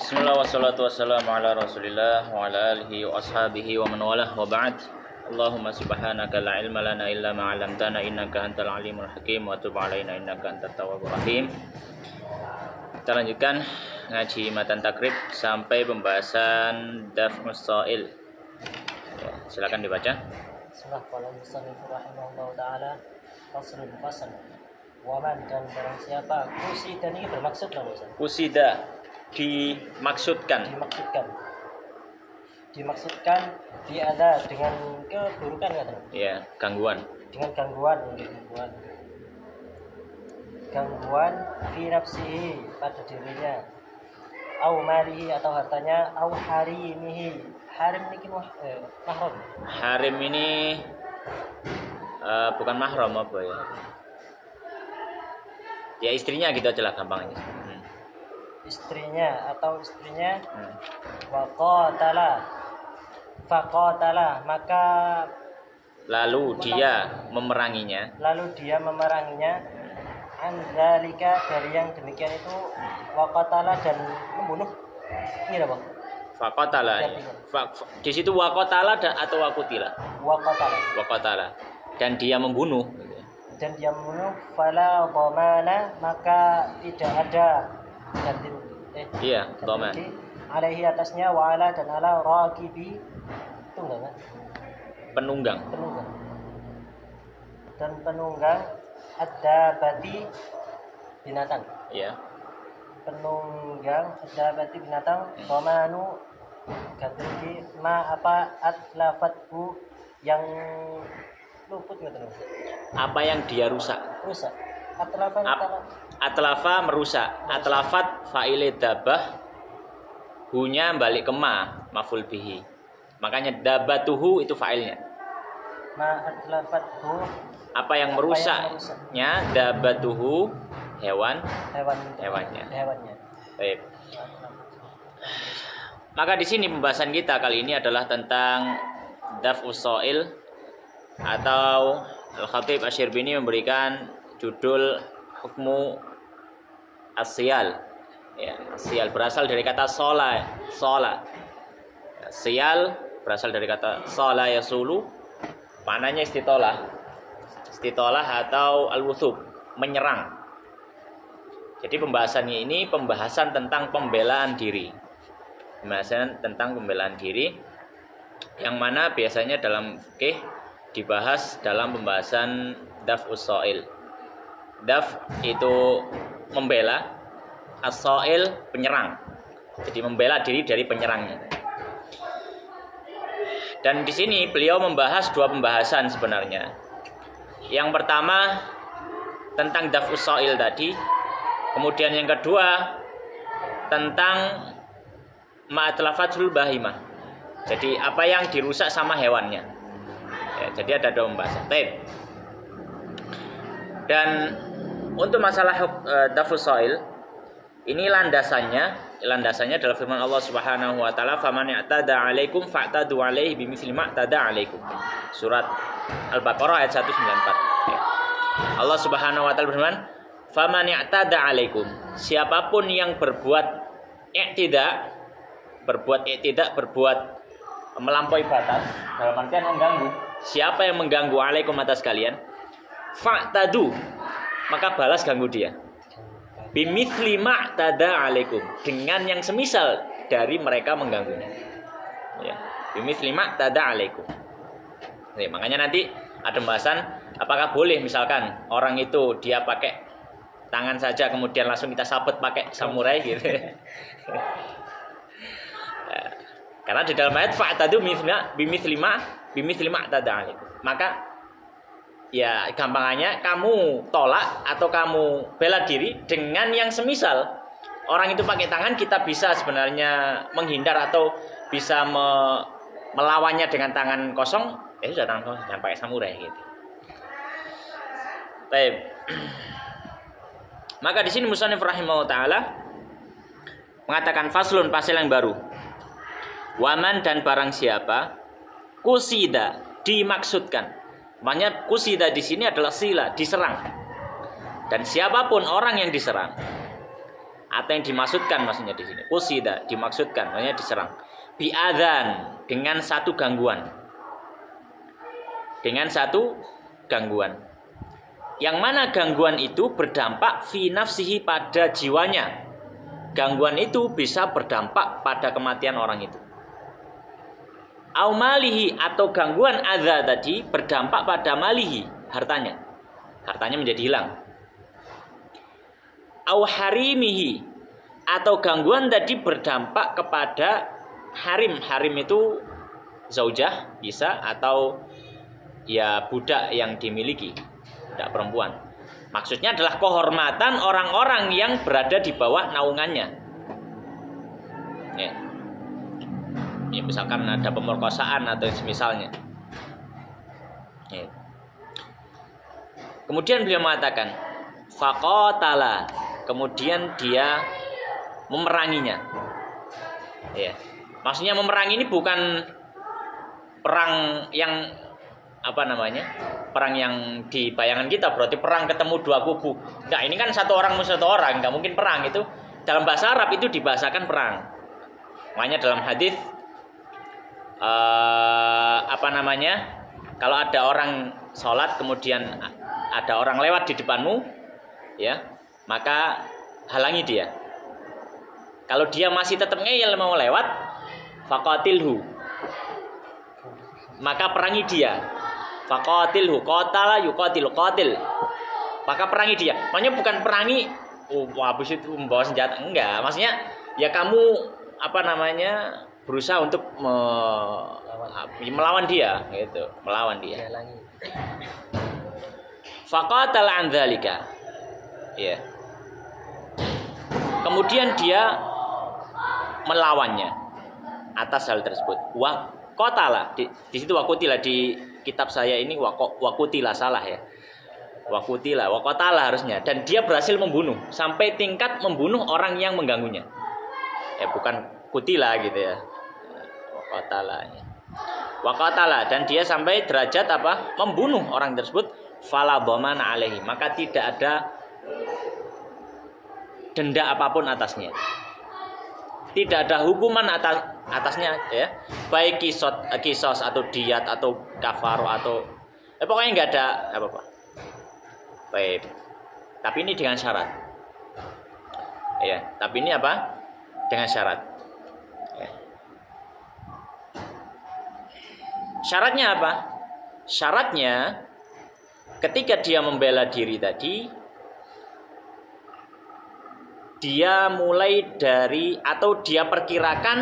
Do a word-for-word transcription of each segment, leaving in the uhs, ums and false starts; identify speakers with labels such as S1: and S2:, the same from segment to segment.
S1: Bismillah wassalatu wassalamu ala rasulillah wa ala alihi wa ashabihi wa man walah wa ba'd. Allahumma subhanaka la ilma lana illa ma 'allamtana innaka antal alimul hakim wa tub 'alaina innaka antat tawwabur rahim. Kita lanjutkan ngaji matan takrib sampai pembahasan daf'us sha'il. Ya, silakan dibaca.
S2: Bismillah qala musannif rahimahullahu taala faslun fasal. Wa man dan barang siapa kusida ini bermaksud apa Ustaz?
S1: Kusida dimaksudkan
S2: Dimaksudkan. Dimaksudkan diada dengan keburukan kan?
S1: ya, gangguan.
S2: Dengan gangguan, gangguan. Gangguan fi nafsihi pada dirinya. Au malihi atau hartanya, au harimihi. Harim ini mah eh, mahram.
S1: Harim ini uh, bukan mahram apa ya? Ya istrinya gitu aja lah gampangnya. Hmm.
S2: Istrinya atau istrinya
S1: Hmm.
S2: waqatala faqatala maka
S1: Lalu dia memeranginya.
S2: lalu dia memeranginya anzalika dari yang demikian itu waqatala dan membunuh ini apa?
S1: Fakotala. Fa, fa, di situ wakotala dan atau wakutila.
S2: Waqatala
S1: Wakotala. Dan dia membunuh.
S2: dan dia membunuh fala dhamana maka tidak ada ganti eh
S1: Iya, dhaman.
S2: ganti alaihi atasnya wa ala dan ala raqibi tunggang kan?
S1: Penunggang.
S2: penunggang dan penunggang ad-dabati binatang
S1: Ya.
S2: penunggang ad-dabati binatang dhamanu ganti ma apa atlafathu yang luput gitu loh.
S1: Apa yang dia rusak?
S2: Rusak. Atlafan
S1: Ap,
S2: atala-
S1: atlafa merusak. Atlafat fa'ile dabah. Hunya balik ke ma, maful bihi. Makanya dabatuhu itu fa'ilnya.
S2: ma atlafathu
S1: Apa yang merusaknya dabatuhu hewan
S2: hewan
S1: hewannya.
S2: hewannya.
S1: Baik. Maka di sini pembahasan kita kali ini adalah tentang daf'us sha'il atau Al-Khatib Asy-Syirbini memberikan judul hukmu as-siyal. Ya, siyal berasal dari kata sola, sola. Siyal berasal dari kata sola yasulu, maknanya istitolah. Istitolah atau al-wuthub, menyerang. Jadi pembahasannya ini pembahasan tentang pembelaan diri. Pembahasan tentang pembelaan diri yang mana biasanya dalam fikih dibahas dalam pembahasan daf'us sha'il. Daf itu membela, as-sha'il penyerang. Jadi membela diri dari penyerangnya. Dan di sini beliau membahas dua pembahasan sebenarnya. Yang pertama tentang daf'us sha'il tadi, kemudian yang kedua tentang ma'atlafatul bahimah. Jadi apa yang dirusak sama hewannya. Ya, jadi ada dua pembahasan. Baik. Dan untuk masalah uh, daf'us sha'il ini landasannya, landasannya adalah firman Allah Subhanahu wa taala, "Faman i'tada 'alaikum fa'tadu 'alaihi bimithli ma i'tada 'alaikum." Surat Al-Baqarah ayat seratus sembilan puluh empat. Ya. Allah Subhanahu wa taala berfirman, "Faman i'tada 'alaikum." Siapapun yang berbuat i'tida, berbuat i'tida, berbuat melampaui batas, dalam artian mengganggu. Siapa yang mengganggu alaikum atas kalian, fa'tadu, maka balas ganggu dia. Bimithli ma'tada alaikum, dengan yang semisal dari mereka mengganggunya. Ya, bimithli ma'tada alaikum. Jadi, makanya nanti ada pembahasan apakah boleh misalkan orang itu dia pakai tangan saja kemudian langsung kita sabet pakai samurai gitu. Karena di dalam ayat fa'tadu bimithli ma bimithli ma tada alaikum. Maka ya gampangannya kamu tolak atau kamu bela diri dengan yang semisal. Orang itu pakai tangan, kita bisa sebenarnya menghindar atau bisa me, melawannya dengan tangan kosong. Eh sudah tangan kosong, jangan pakai samurai gitu. Baik. Maka di sini musannif rahimahullah taala mengatakan faslun, pasal yang baru. Waman dan barang siapa kusida dimaksudkan. Makanya kusida di sini adalah sila, diserang. Dan siapapun orang yang diserang atau yang dimaksudkan maksudnya di sini. Qusida dimaksudkan, maksudnya diserang. Bi'adzan dengan satu gangguan. Dengan satu gangguan. Yang mana gangguan itu berdampak fi nafsihi pada jiwanya. Gangguan itu bisa berdampak pada kematian orang itu. Au malihi atau gangguan adza tadi berdampak pada malihi, hartanya. Hartanya menjadi hilang. Au harimihi atau gangguan tadi berdampak kepada harim. Harim itu zaujah bisa atau ya budak yang dimiliki, budak perempuan. Maksudnya adalah kehormatan orang-orang yang berada di bawah naungannya. Ya. Ya, misalkan ada pemerkosaan atau semisalnya. Ya. Kemudian beliau mengatakan, faqatala, kemudian dia memeranginya. Ya. Maksudnya memerangi ini bukan perang yang apa namanya? Perang yang di bayangan kita, berarti perang ketemu dua kubu. Nah, ini kan satu orang musuh satu orang, nggak mungkin perang itu. Dalam bahasa Arab itu dibahasakan perang. Makanya dalam hadis uh, apa namanya? Kalau ada orang sholat kemudian ada orang lewat di depanmu, ya, maka halangi dia. Kalau dia masih tetap ngeyel mau lewat, faqatilhu, maka perangi dia. Faqatilhu, qatala yuqatilu qatil. Maka perangi dia. Maksudnya bukan perangi oh habis itu membawa senjata, enggak. Maksudnya ya kamu apa namanya? Berusaha untuk me, melawan dia gitu, melawan dia. Faqatala an dzalika. Ya. Kemudian dia melawannya atas hal tersebut. Wa qatala di, di situ waqutila di kitab saya ini waqutila salah ya. Waqutila, waqatala harusnya, dan dia berhasil membunuh sampai tingkat membunuh orang yang mengganggunya. Ya bukan kutila gitu ya. Waqatala. Waqatala, dan dia sampai derajat apa? Membunuh orang tersebut. Fala dhamana alaihi, maka tidak ada denda apapun atasnya. Tidak ada hukuman atas atasnya ya. Baik kisos, kisos atau diat atau kafaro atau eh, pokoknya nggak ada apa-apa. Baik. Tapi ini dengan syarat. Ya, tapi ini apa? Dengan syarat. Ya. Syaratnya apa? Syaratnya ketika dia membela diri tadi, dia mulai dari atau dia perkirakan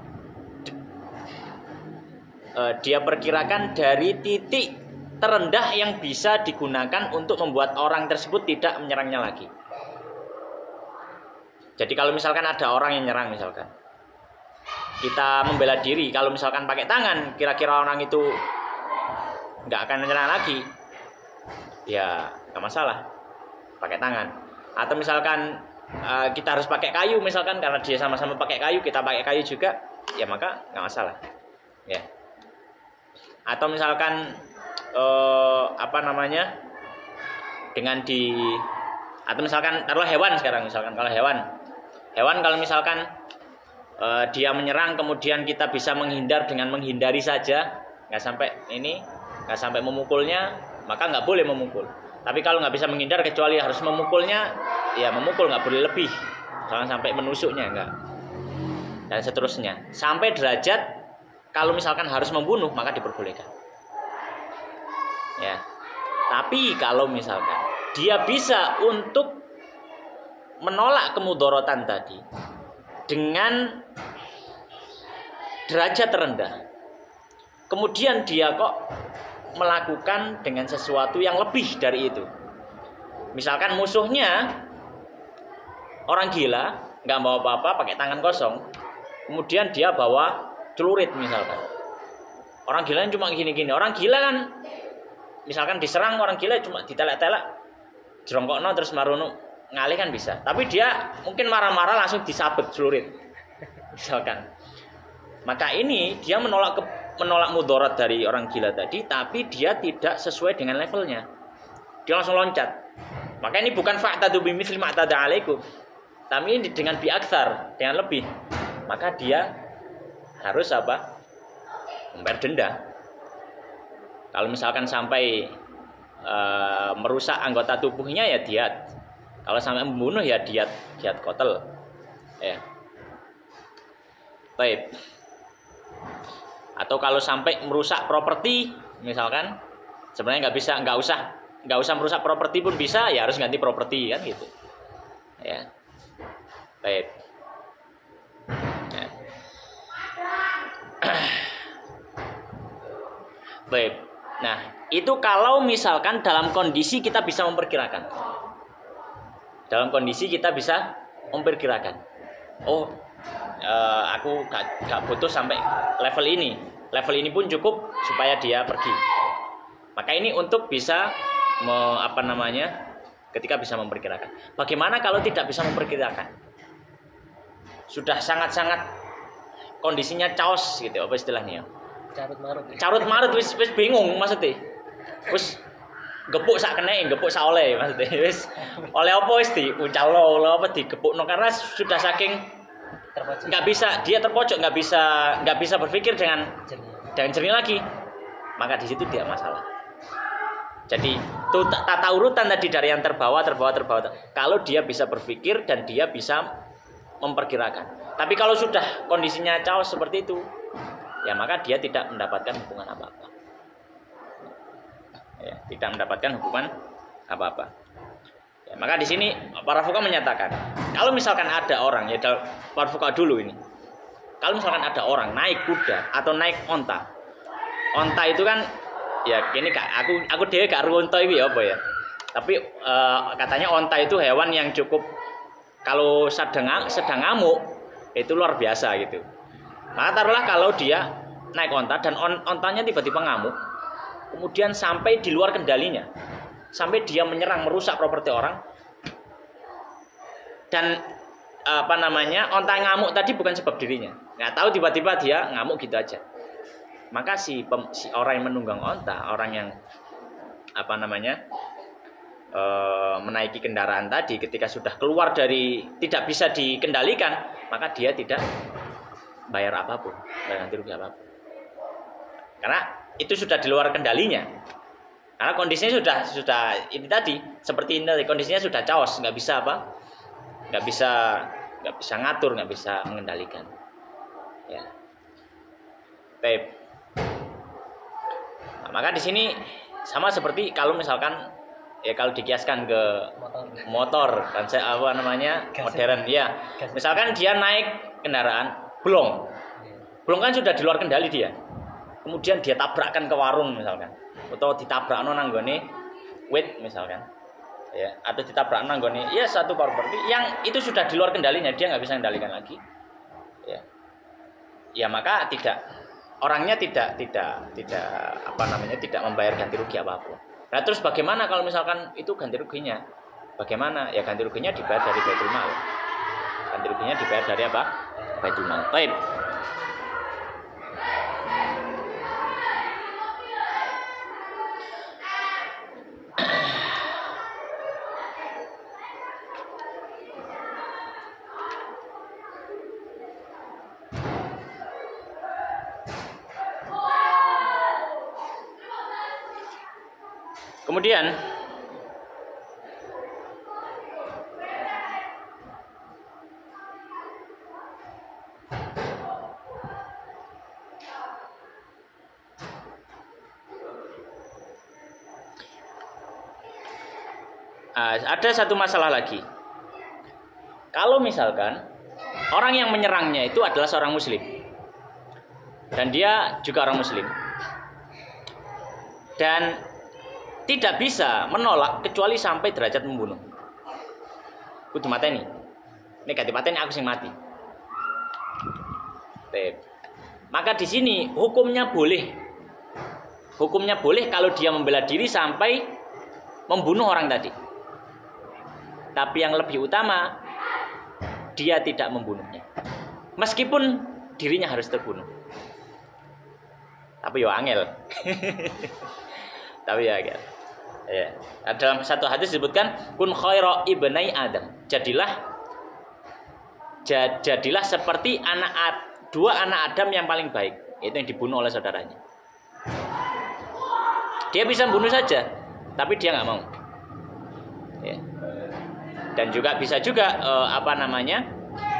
S1: uh, dia perkirakan dari titik terendah yang bisa digunakan untuk membuat orang tersebut tidak menyerangnya lagi. Jadi kalau misalkan ada orang yang nyerang misalkan, kita membela diri, kalau misalkan pakai tangan, kira-kira orang itu nggak akan menyerang lagi, ya nggak masalah, pakai tangan. Atau misalkan uh, kita harus pakai kayu, misalkan karena dia sama-sama pakai kayu, kita pakai kayu juga, ya maka nggak masalah, ya. Atau misalkan uh, apa namanya, dengan di, atau misalkan taruhlah hewan sekarang, misalkan kalau hewan, hewan kalau misalkan uh, dia menyerang, kemudian kita bisa menghindar dengan menghindari saja, nggak sampai ini, nggak sampai memukulnya, maka nggak boleh memukul. Tapi kalau nggak bisa menghindar kecuali harus memukulnya, ya memukul, nggak boleh lebih, jangan sampai menusuknya, nggak. Dan seterusnya sampai derajat kalau misalkan harus membunuh maka diperbolehkan. Ya. Tapi kalau misalkan dia bisa untuk menolak kemudorotan tadi dengan derajat terendah, kemudian dia kok melakukan dengan sesuatu yang lebih dari itu. Misalkan musuhnya orang gila, nggak bawa apa-apa, pakai tangan kosong, kemudian dia bawa celurit misalkan. Orang gila cuma gini-gini. Orang gila kan misalkan diserang orang gila cuma ditelek-telek, jerongkokno terus marono ngalih kan bisa. Tapi dia mungkin marah-marah langsung disabet celurit misalkan. Maka ini dia menolak ke, menolak mudarat dari orang gila tadi, tapi dia tidak sesuai dengan levelnya. Dia langsung loncat. Maka ini bukan fa'tadu bimitsli ma'tada alaikum. Tapi ini dengan biaksar, dengan lebih, maka dia harus apa? Membayar denda. Kalau misalkan sampai e, merusak anggota tubuhnya ya diat. Kalau sampai membunuh ya diat, diat kotel. Ya. Baik. Atau kalau sampai merusak properti, misalkan, sebenarnya nggak bisa, nggak usah, nggak usah merusak properti pun bisa, ya harus ganti properti kan gitu. Ya. Baik. Ya. Baik. Nah, itu kalau misalkan dalam kondisi kita bisa memperkirakan. Dalam kondisi kita bisa memperkirakan. Oh, uh, aku gak, gak butuh sampai level ini. Level ini pun cukup supaya dia pergi. Maka ini untuk bisa me, apa namanya? Ketika bisa memperkirakan. Bagaimana kalau tidak bisa memperkirakan? Sudah sangat-sangat kondisinya chaos gitu, apa istilahnya?
S2: Carut marut.
S1: Carut marut wis wis bingung maksudnya. Wis gepuk sak kene, gepuk sak oleh maksudnya. Wis oleh apa wis di ucalo, oleh apa digepukno karena sudah saking nggak bisa, dia terpojok, nggak bisa nggak bisa berpikir dengan jernih. dengan jernih lagi. Maka di situ dia masalah. Jadi itu tata urutan tadi dari yang terbawa, terbawa, terbawa. Kalau dia bisa berpikir dan dia bisa memperkirakan. Tapi kalau sudah kondisinya chaos seperti itu, ya maka dia tidak mendapatkan hukuman apa-apa. Ya, tidak mendapatkan hukuman apa-apa. Ya, maka di sini para fuqaha menyatakan, kalau misalkan ada orang, ya para fuqaha dulu ini, kalau misalkan ada orang naik kuda atau naik onta, onta itu kan, ya ini kak, aku aku dewe gak ru onta itu ya apa ya. Tapi uh, katanya onta itu hewan yang cukup kalau sedang sedang ngamuk itu luar biasa gitu. Maka taruhlah kalau dia naik onta dan on, ontanya tiba-tiba ngamuk, kemudian sampai di luar kendalinya, sampai dia menyerang merusak properti orang, dan apa namanya onta ngamuk tadi bukan sebab dirinya, nggak tahu tiba-tiba dia ngamuk gitu aja. Maka si, pem, si orang yang menunggang onta, orang yang apa namanya e, menaiki kendaraan tadi, ketika sudah keluar dari tidak bisa dikendalikan, maka dia tidak bayar apapun, bayar ganti rugi apapun, karena itu sudah di luar kendalinya. Karena kondisinya sudah sudah ini tadi seperti ini, kondisinya sudah chaos, nggak bisa apa, nggak bisa nggak bisa ngatur, nggak bisa mengendalikan. Ya, baik. Nah, maka di sini sama seperti kalau misalkan ya kalau dikiaskan ke motor, motor kan saya apa namanya gas modern ya. Gas. Misalkan dia naik kendaraan blong, blong kan sudah di luar kendali dia. Kemudian dia tabrakkan ke warung misalkan, atau ditabrak nanggone wit misalkan, ya, atau ditabrak nanggone ya satu properti yang itu sudah di luar kendalinya, dia nggak bisa kendalikan lagi, ya, ya maka tidak orangnya tidak tidak tidak apa namanya tidak membayar ganti rugi apapun. Nah terus bagaimana kalau misalkan itu ganti ruginya? Bagaimana? Ya ganti ruginya dibayar dari baitul mal. Ganti ruginya dibayar dari apa? Baitul mal. Baik. Kemudian ada satu masalah lagi. Kalau misalkan orang yang menyerangnya itu adalah seorang muslim dan dia juga orang muslim dan tidak bisa menolak kecuali sampai derajat membunuh. Kudu mateni. Nek gak dipateni aku sing mati. Tep. Maka di sini hukumnya boleh. Hukumnya boleh kalau dia membela diri sampai membunuh orang tadi. Tapi yang lebih utama dia tidak membunuhnya. Meskipun dirinya harus terbunuh. Tapi yo angel. Tapi ya angel. Ya. Dalam satu hadis disebutkan kun khaira ibnai Adam. Jadilah jadilah seperti anak dua anak Adam yang paling baik, itu yang dibunuh oleh saudaranya. Dia bisa bunuh saja, tapi dia nggak mau. Ya. Dan juga bisa juga eh, apa namanya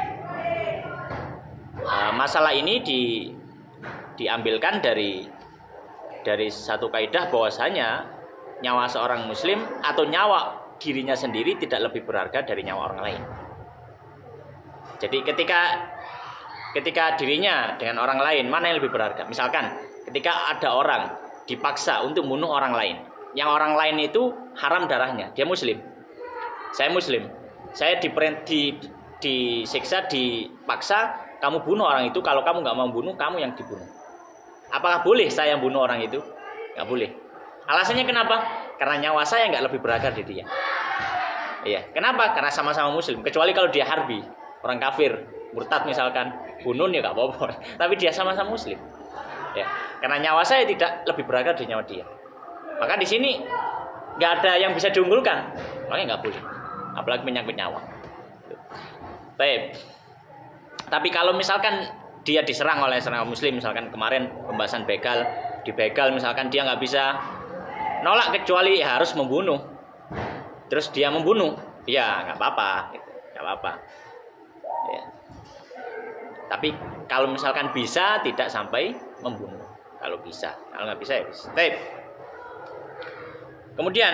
S1: eh, masalah ini di, diambilkan dari dari satu kaidah bahwasanya nyawa seorang Muslim atau nyawa dirinya sendiri tidak lebih berharga dari nyawa orang lain. Jadi ketika ketika dirinya dengan orang lain mana yang lebih berharga? Misalkan ketika ada orang dipaksa untuk membunuh orang lain, yang orang lain itu haram darahnya, dia Muslim, saya Muslim, saya diperint, di, disiksa, dipaksa, kamu bunuh orang itu. Kalau kamu nggak mau bunuh, kamu yang dibunuh. Apakah boleh saya yang bunuh orang itu? Nggak boleh. Alasannya kenapa? Karena nyawa saya nggak lebih berharga dari dia. Iya. Kenapa? Karena sama-sama Muslim. Kecuali kalau dia harbi, orang kafir, murtad misalkan, bunuh ya nggak apa-apa. Tapi dia sama-sama Muslim. Ya. Karena nyawa saya tidak lebih berharga dari nyawa dia. Maka di sini nggak ada yang bisa diunggulkan. Makanya nggak boleh. Apalagi menyangkut nyawa. Baik. Tapi kalau misalkan dia diserang oleh seorang Muslim, misalkan kemarin pembahasan begal, di begal misalkan dia nggak bisa nolak kecuali harus membunuh, terus dia membunuh, ya nggak apa-apa, nggak apa-apa. Ya. Tapi kalau misalkan bisa tidak sampai membunuh, kalau bisa, kalau nggak bisa ya bisa. Baik. Kemudian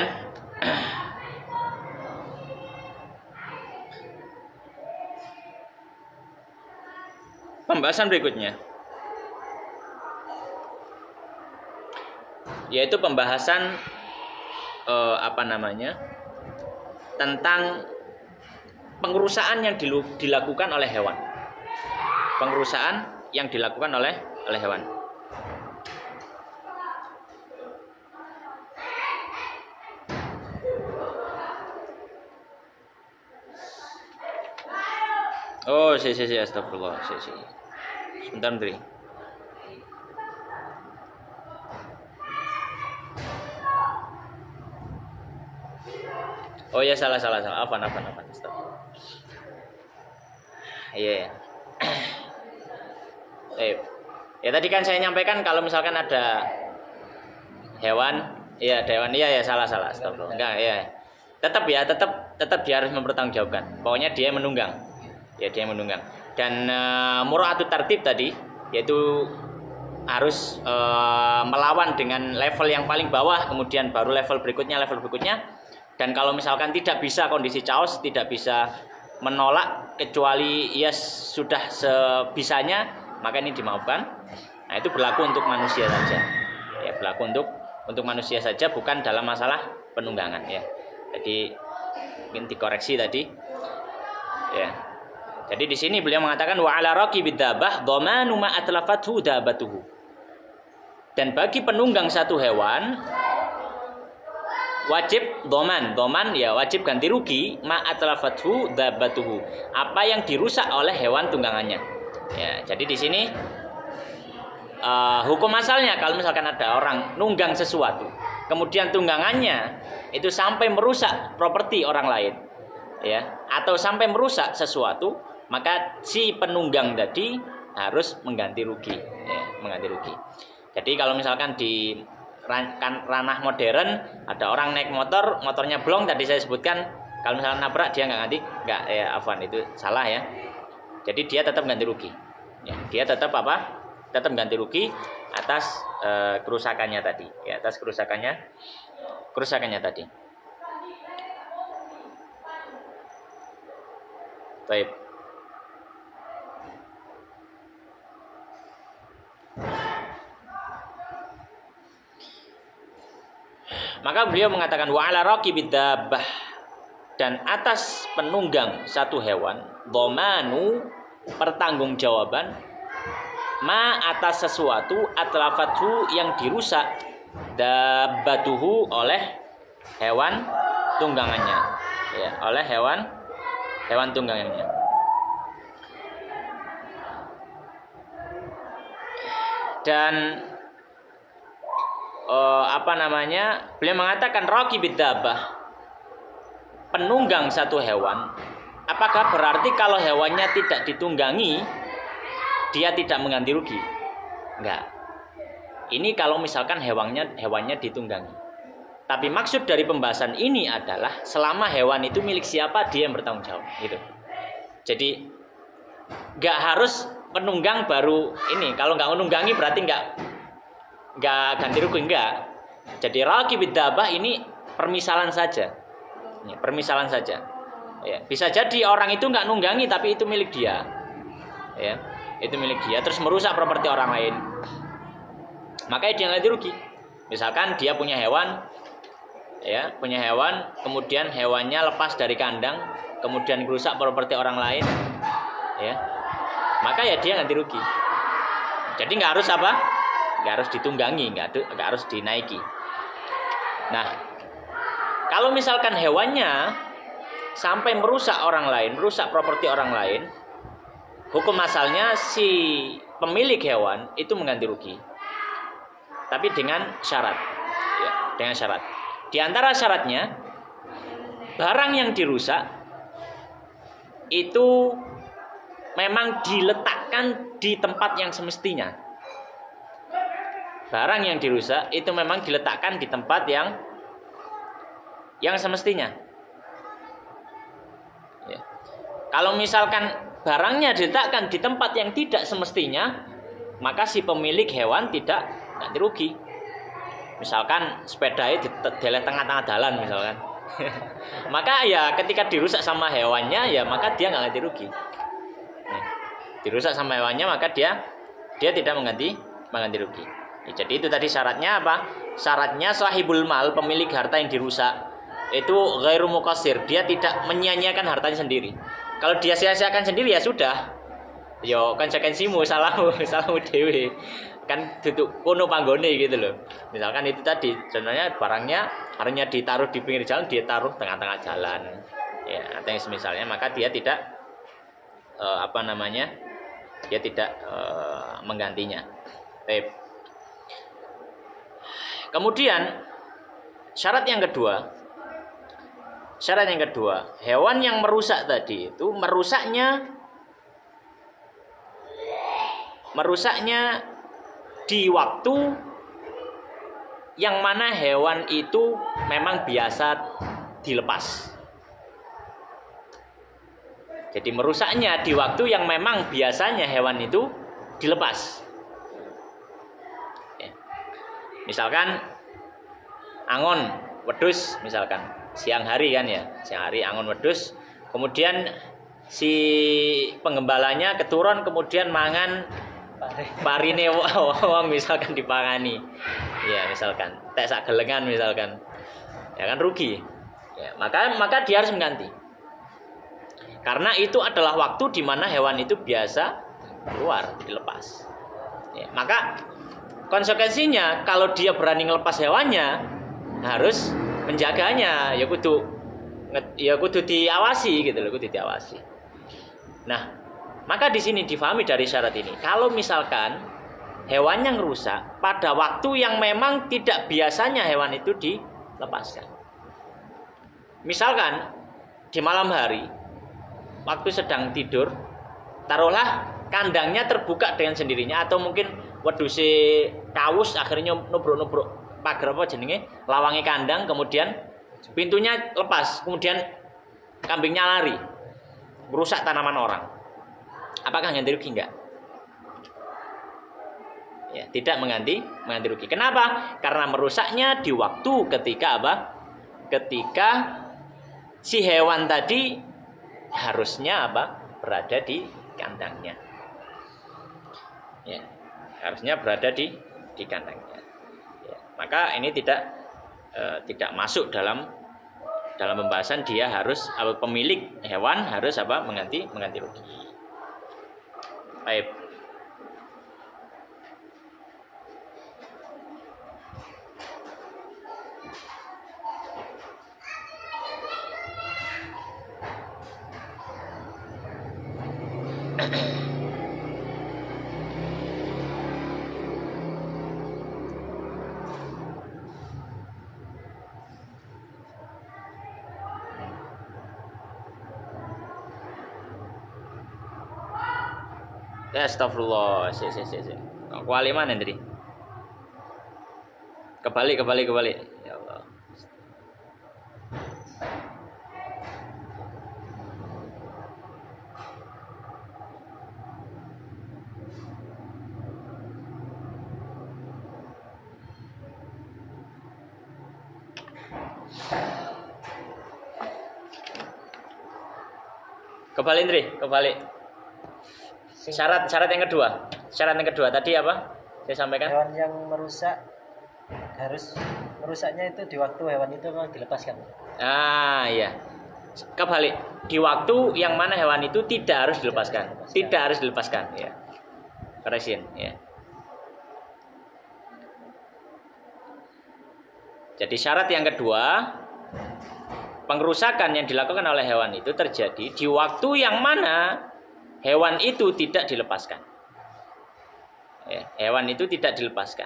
S1: pembahasan berikutnya yaitu pembahasan eh, apa namanya tentang pengerusakan yang dilakukan oleh hewan. Pengerusakan yang dilakukan oleh oleh hewan. Oh, si si si astagfirullah, si si. Sebentar, Menteri. Oh ya, salah salah salah. Apa apa apa. Astagfirullah. Iya. Eh, ya tadi kan saya nyampaikan kalau misalkan ada hewan, iya ada hewan, iya ya salah salah. Astagfirullah. Enggak, ya. Tetap ya, tetap tetap dia harus mempertanggungjawabkan. Pokoknya dia menunggang. Ya dia menunggang. Dan uh, mura'atut tartib tadi yaitu harus uh, melawan dengan level yang paling bawah, kemudian baru level berikutnya, level berikutnya. Dan kalau misalkan tidak bisa kondisi chaos, tidak bisa menolak kecuali ya sudah sebisanya, maka ini dimaafkan. Nah, itu berlaku untuk manusia saja. Ya, berlaku untuk untuk manusia saja, bukan dalam masalah penunggangan ya. Jadi mungkin dikoreksi tadi. Ya. Jadi di sini beliau mengatakan wa ala raqibid dabah dhamanu ma atlafathu dabatuhu. Dan bagi penunggang satu hewan wajib dhaman, dhaman ya wajib ganti rugi ma atlafathu dabatuhu. Apa yang dirusak oleh hewan tunggangannya. Ya, jadi di sini uh, hukum asalnya kalau misalkan ada orang nunggang sesuatu, kemudian tunggangannya itu sampai merusak properti orang lain, ya, atau sampai merusak sesuatu, maka si penunggang tadi harus mengganti rugi, ya, mengganti rugi. Jadi kalau misalkan di ranah modern ada orang naik motor, motornya blong tadi saya sebutkan, kalau misalkan nabrak dia nggak ganti, nggak ya afwan itu salah ya. Jadi dia tetap ganti rugi, ya, dia tetap apa? Tetap ganti rugi atas e, kerusakannya tadi, ya, atas kerusakannya, kerusakannya tadi. Baik. Maka beliau mengatakan wa ala raqibid dabbah, dan atas penunggang satu hewan dhamanu pertanggungjawaban ma atas sesuatu atlafatu yang dirusak dabbatuhu oleh hewan tunggangannya, ya, oleh hewan hewan tunggangannya. Dan Uh, apa namanya beliau mengatakan raqibid dabbah, penunggang satu hewan apakah berarti kalau hewannya tidak ditunggangi dia tidak mengganti rugi? Enggak. Ini kalau misalkan hewannya hewannya ditunggangi. Tapi maksud dari pembahasan ini adalah selama hewan itu milik siapa dia yang bertanggung jawab, gitu. Jadi enggak harus penunggang baru ini. Kalau enggak menunggangi berarti enggak enggak ganti rugi, enggak. Jadi raqibid dabah ini permisalan saja. Ya, permisalan saja. Ya, bisa jadi orang itu enggak nunggangi tapi itu milik dia. Ya, itu milik dia terus merusak properti orang lain. Makanya dia ganti rugi. Misalkan dia punya hewan, ya, punya hewan, kemudian hewannya lepas dari kandang, kemudian merusak properti orang lain, ya, maka ya dia ganti rugi. Jadi nggak harus apa? Nggak harus ditunggangi, nggak nggak harus dinaiki. Nah, kalau misalkan hewannya sampai merusak orang lain, merusak properti orang lain, hukum asalnya si pemilik hewan itu mengganti rugi. Tapi dengan syarat, ya, dengan syarat. Di antara syaratnya, barang yang dirusak itu memang diletakkan di tempat yang semestinya. Barang yang dirusak itu memang diletakkan di tempat yang yang semestinya. Ya. Kalau misalkan barangnya diletakkan di tempat yang tidak semestinya, maka si pemilik hewan tidak ganti rugi. Misalkan sepeda itu di tengah-tengah jalan misalkan. Maka ya ketika dirusak sama hewannya ya maka dia nggak ganti rugi. Nah, dirusak sama hewannya maka dia dia tidak mengganti mengganti rugi. Ya, jadi itu tadi syaratnya apa? Syaratnya sahibul mal, pemilik harta yang dirusak itu ghairu muqassir, dia tidak menyia-nyiakan hartanya sendiri. Kalau dia sia-siakan sendiri ya sudah. Yo konsekuensimu, salahmu, salahmu dewe. Kan duduk kono panggone gitu loh. Misalkan itu tadi sebenarnya barangnya harusnya ditaruh di pinggir jalan, dia taruh tengah-tengah jalan. Ya, atau yang semisalnya, maka dia tidak uh, apa namanya? Dia tidak uh, menggantinya. Baik. Kemudian syarat yang kedua, syarat yang kedua, hewan yang merusak tadi itu merusaknya merusaknya di waktu yang mana hewan itu memang biasa dilepas. Jadi merusaknya di waktu yang memang biasanya hewan itu dilepas. Ya. Misalkan angon wedhus, misalkan siang hari kan ya, siang hari angon wedhus, kemudian si penggembalanya keturun kemudian mangan parine wong misalkan dipangani. Ya, misalkan tek sak gelengan misalkan. Ya kan rugi. Ya, maka maka dia harus mengganti. Karena itu adalah waktu di mana hewan itu biasa keluar, dilepas. Ya, maka konsekuensinya kalau dia berani ngelepas hewannya harus menjaganya, ya kudu ya kudu diawasi gitu loh, kudu diawasi. Nah, maka di sini difahami dari syarat ini. Kalau misalkan hewan yang rusak pada waktu yang memang tidak biasanya hewan itu dilepaskan. Misalkan di malam hari, waktu sedang tidur, taruhlah kandangnya terbuka dengan sendirinya atau mungkin wedhuse kawus akhirnya nubruk-nubruk pagar apa jenenge lawangi kandang, kemudian pintunya lepas, kemudian kambingnya lari, merusak tanaman orang. Apakah ganti rugi? Enggak. Ya, tidak mengganti mengganti rugi. Kenapa? Karena merusaknya di waktu ketika apa? Ketika si hewan tadi harusnya apa? Berada di kandangnya. Ya, harusnya berada di di kandangnya. Ya, maka ini tidak eh, tidak masuk dalam dalam pembahasan dia harus apa, pemilik hewan harus apa? Mengganti mengganti rugi. Baik. Ya astagfirullah. Si si si si. Kuali mana tadi? Kebalik kebalik kebalik. Ya Allah. Kebalik Indri, kebalik. Syarat syarat yang kedua. Syarat yang kedua tadi apa? Saya sampaikan.
S2: Hewan yang merusak harus merusaknya itu di waktu hewan itu memang dilepaskan.
S1: Ah iya. Kebalik. Di waktu yang mana hewan itu tidak harus dilepaskan.
S2: dilepaskan.
S1: Tidak harus dilepaskan, ya. Koreksi, ya. Jadi syarat yang kedua, pengerusakan yang dilakukan oleh hewan itu terjadi di waktu yang mana hewan itu tidak dilepaskan. Ya, hewan itu tidak dilepaskan.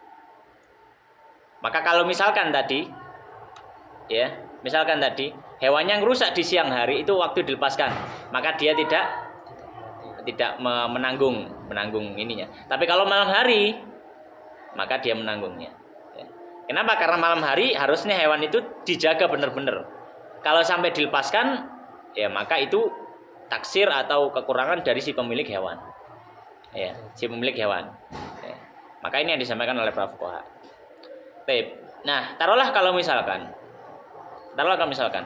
S1: Maka kalau misalkan tadi, ya, misalkan tadi hewan yang rusak di siang hari itu waktu dilepaskan, maka dia tidak tidak menanggung menanggung ininya. Tapi kalau malam hari, maka dia menanggungnya. Ya. Kenapa? Karena malam hari harusnya hewan itu dijaga benar-benar. Kalau sampai dilepaskan, ya maka itu taksir atau kekurangan dari si pemilik hewan. Ya, si pemilik hewan. Ya. Maka ini yang disampaikan oleh para fuqaha. Baik. Nah, taruhlah kalau misalkan taruhlah kalau misalkan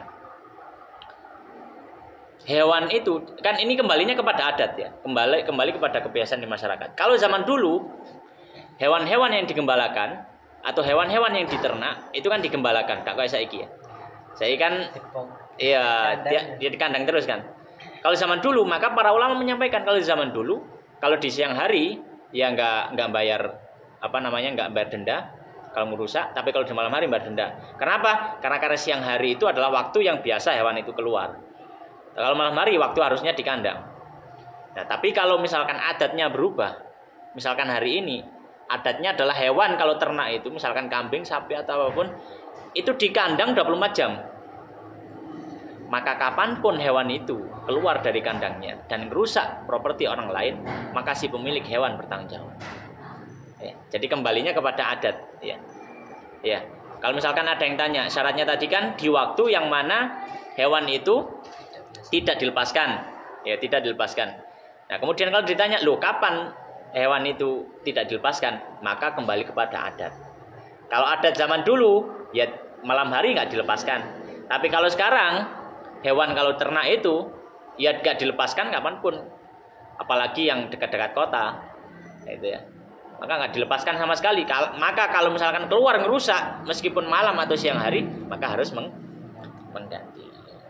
S1: hewan itu kan ini kembalinya kepada adat ya, kembali kembali kepada kebiasaan di masyarakat. Kalau zaman dulu hewan-hewan yang digembalakan atau hewan-hewan yang diternak itu kan digembalakan, gak kayak saiki ya. Saya kan iya dia, dia di kandang terus kan. Kalau zaman dulu maka para ulama menyampaikan kalau di zaman dulu kalau di siang hari ya nggak nggak bayar apa namanya nggak bayar denda kalau merusak, tapi kalau di malam hari bayar denda. Kenapa? Karena karena siang hari itu adalah waktu yang biasa hewan itu keluar. Kalau malam hari waktu harusnya di kandang. Nah, tapi kalau misalkan adatnya berubah, misalkan hari ini adatnya adalah hewan kalau ternak itu misalkan kambing, sapi atau apapun itu di kandang dua puluh empat jam. Maka kapanpun hewan itu keluar dari kandangnya dan merusak properti orang lain, maka si pemilik hewan bertanggung jawab. Ya, jadi kembalinya kepada adat. Ya, ya. Kalau misalkan ada yang tanya, syaratnya tadi kan di waktu yang mana hewan itu tidak dilepaskan, ya tidak dilepaskan. Nah kemudian kalau ditanya, loh kapan hewan itu tidak dilepaskan? Maka kembali kepada adat. Kalau adat zaman dulu, ya malam hari nggak dilepaskan. Tapi kalau sekarang hewan kalau ternak itu ya nggak dilepaskan kapanpun, apalagi yang dekat-dekat kota, itu ya. Maka nggak dilepaskan sama sekali. Maka kalau misalkan keluar ngerusak, meskipun malam atau siang hari, maka harus meng mengganti.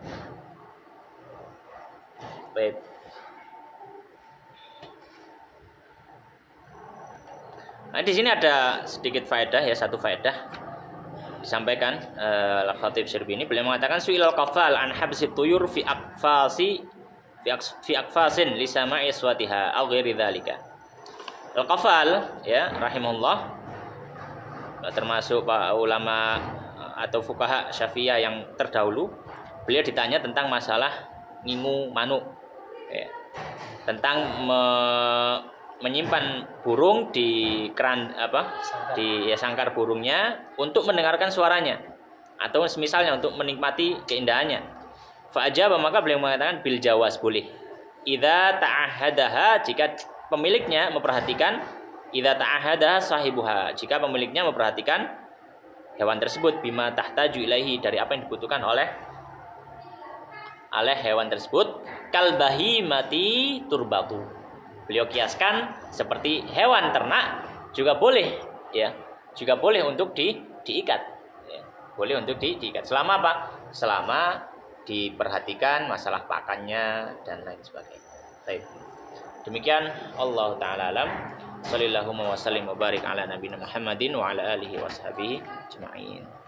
S1: Baik. Nah, di sini ada sedikit faedah ya, satu faedah disampaikan uh, Al-Khatib Syarbini. Beliau mengatakan su'ilal qafal an habsi tuyur fi aqfasi fi, aks, fi aqfasin li sama'i aswatiha aw ghairi dzalika. Al-Qafal ya rahimahullah termasuk pak ulama atau fuqaha Syafi'iyah yang terdahulu, beliau ditanya tentang masalah ngingu manuk ya, tentang me, menyimpan burung di keran apa sangkar. di ya, sangkar burungnya untuk mendengarkan suaranya atau misalnya untuk menikmati keindahannya. Fa ajaba, maka beliau mengatakan bil jawaz, boleh. Idza ta'ahadaha, jika pemiliknya memperhatikan, idza ta'ahadaha sahibuha, jika pemiliknya memperhatikan hewan tersebut, bima tahtaju ilaihi, dari apa yang dibutuhkan oleh oleh hewan tersebut, kal bahimati turbatu. Beliau kiaskan seperti hewan ternak juga boleh ya, juga boleh untuk di diikat ya. Boleh untuk di, diikat selama apa? Selama diperhatikan masalah pakannya dan lain sebagainya. Baik. Demikian Allah taala alam. Shallallahu wa sallim wa barik ala nabiyina Muhammadin wa ala alihi washabihi ajma'in.